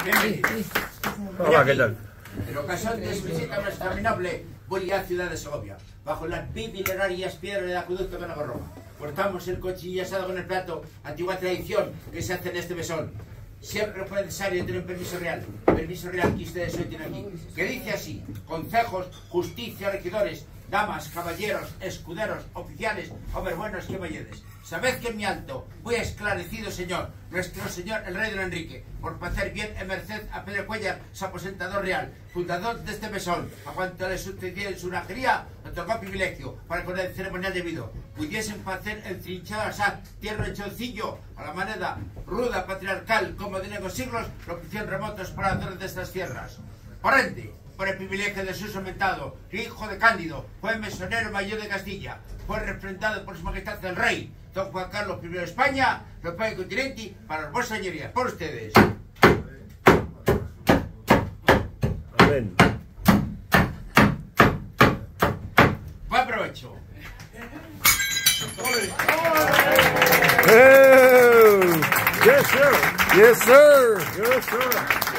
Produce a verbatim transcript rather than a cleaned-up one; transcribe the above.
Bienvenido. Hola, ¿qué tal? En ocasión de su visita a nuestra noble bonita ciudad de Segovia, bajo las bibliarias piedras del acueducto que nos Roma, cortamos el cochillo asado con el plato, antigua tradición que se hace en este mesón. Siempre fue necesario tener un permiso real, permiso real que ustedes hoy tienen aquí, que dice así: concejos, justicia, regidores, damas, caballeros, escuderos, oficiales, hombres buenos y caballeres. Sabed que en mi alto, muy esclarecido señor, nuestro señor el rey don Enrique, por hacer bien en merced a Pedro Cuellar, su aposentador real, fundador de este mesón, a cuanto le sucedió en su najería, le tocó privilegio para con el ceremonial debido. Pudiesen hacer el trinchado asad, tierno hechoncillo, a la manera ruda patriarcal, como de negros siglos, lo que hicieron remotos pobladores de estas tierras. Por ende, por el privilegio de su sometado, hijo de Cándido, fue mesonero mayor de Castilla, fue refrendado por su majestad el rey, don Juan Carlos primero de España, los países continente, para las vuestras señorías, por ustedes. Amén. Buen provecho. Oh, yes, sir. Yes, sir. Yes, sir.